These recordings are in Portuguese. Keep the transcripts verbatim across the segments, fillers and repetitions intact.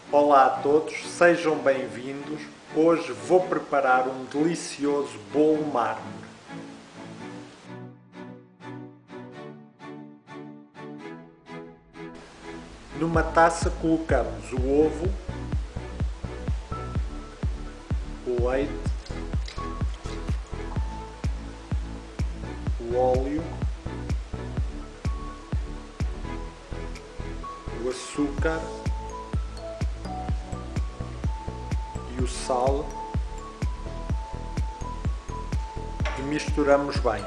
Olá a todos, sejam bem-vindos. Hoje vou preparar um delicioso bolo mármore. Numa taça colocamos o ovo, o leite, o óleo, o açúcar e o sal e misturamos bem.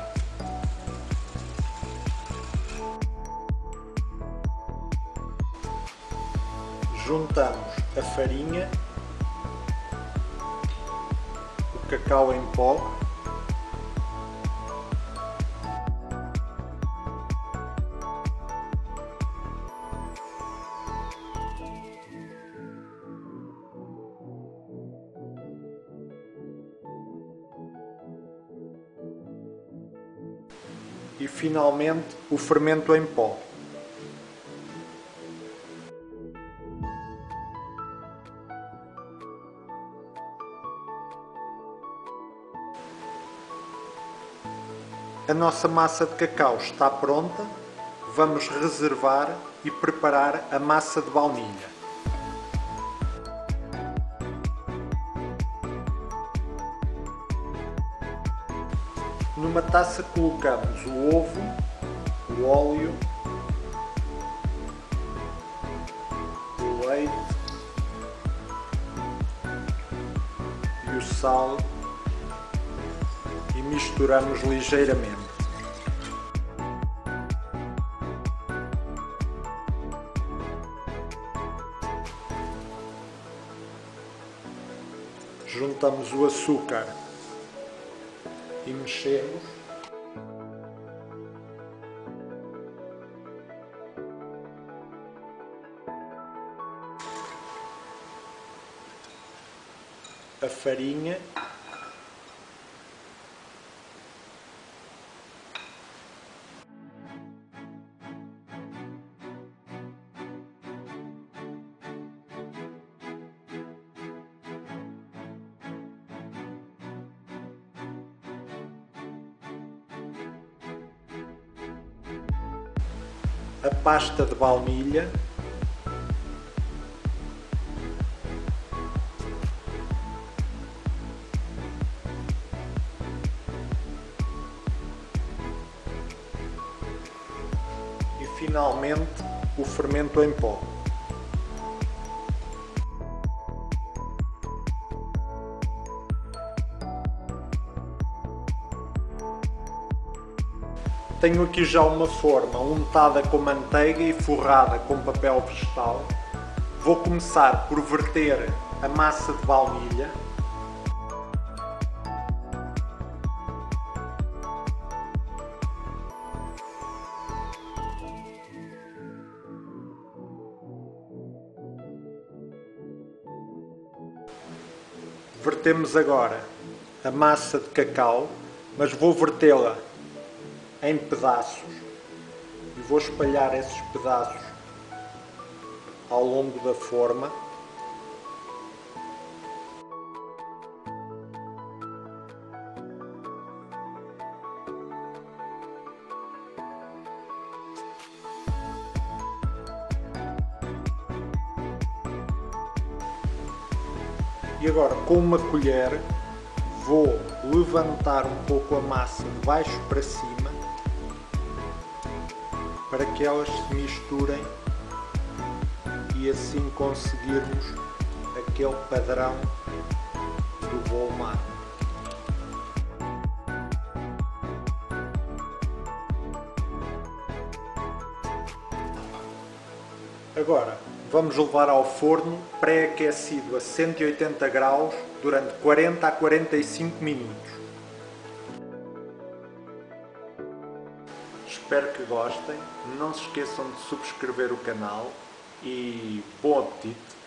Juntamos a farinha, o cacau em pó, e finalmente o fermento em pó. A nossa massa de cacau está pronta, vamos reservar e preparar a massa de baunilha. Numa taça colocamos o ovo, o óleo, o leite e o sal e misturamos ligeiramente. Juntamos o açúcar e mexemos. A farinha. A pasta de baunilha, e finalmente o fermento em pó. Tenho aqui já uma forma untada com manteiga e forrada com papel vegetal. Vou começar por verter a massa de baunilha. Vertemos agora a massa de cacau, mas vou vertê-la em pedaços e vou espalhar esses pedaços ao longo da forma. E agora, com uma colher, vou levantar um pouco a massa de baixo para cima para que elas se misturem e assim conseguirmos aquele padrão do bolo mármore. Agora vamos levar ao forno pré-aquecido a cento e oitenta graus durante quarenta a quarenta e cinco minutos. Espero que gostem, não se esqueçam de subscrever o canal e bom apetite!